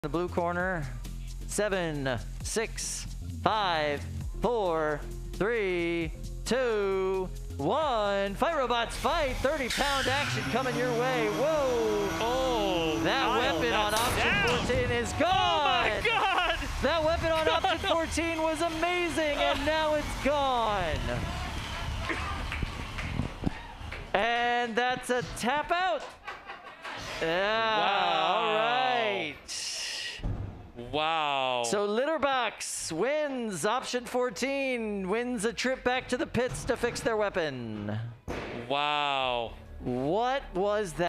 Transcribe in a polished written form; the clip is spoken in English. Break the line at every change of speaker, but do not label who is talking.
the blue corner. 7, 6, 5, 4, 3, 2, 1. Fight robots, fight! 30-pound action coming your way. Whoa!
Oh,
that weapon on option 14 is gone.
Oh my God!
That weapon on option 14 was amazing, and now it's gone. And that's a tap out. Yeah.
Wow.
All right.
Wow.
So Litterbox wins option 14, wins a trip back to the pits to fix their weapon.
Wow.
What was that?